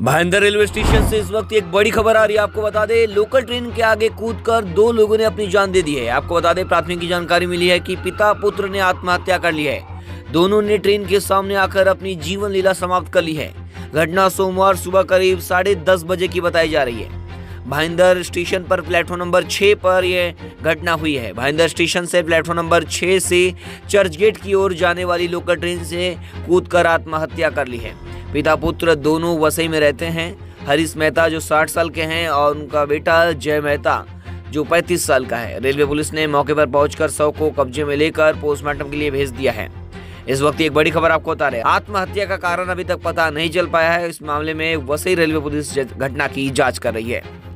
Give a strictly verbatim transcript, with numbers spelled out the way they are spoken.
Bhayandar railway station से इस वक्त एक बड़ी खबर आ रही है। आपको बता दें, लोकल ट्रेन के आगे कूदकर दो लोगों ने अपनी जान दे दी है। आपको बता दें, प्राथमिक जानकारी मिली है कि पिता पुत्र ने आत्महत्या कर ली है। दोनों ने ट्रेन के सामने आकर अपनी जीवन लीला समाप्त कर ली है। घटना सोमवार सुबह करीब साढ़े दस बजे की बताई जा रही है। भाईंदर स्टेशन पर प्लेटफॉर्म नंबर छह पर यह घटना हुई है। भाईंदर स्टेशन से प्लेटफॉर्म नंबर छह से चर्चगेट की ओर जाने वाली लोकल ट्रेन से कूदकर आत्महत्या कर ली है। पिता पुत्र दोनों वसई में रहते हैं। हरीश मेहता जो साठ साल के हैं और उनका बेटा जय मेहता जो पैंतीस साल का है। रेलवे पुलिस ने मौके पर पहुंचकर शव को कब्जे में लेकर पोस्टमार्टम के लिए भेज दिया है। इस वक्त एक बड़ी खबर आपको बता रहे हैं, आत्महत्या का कारण अभी तक पता नहीं चल पाया है। इस मामले में वसई रेलवे पुलिस घटना की जांच कर रही है।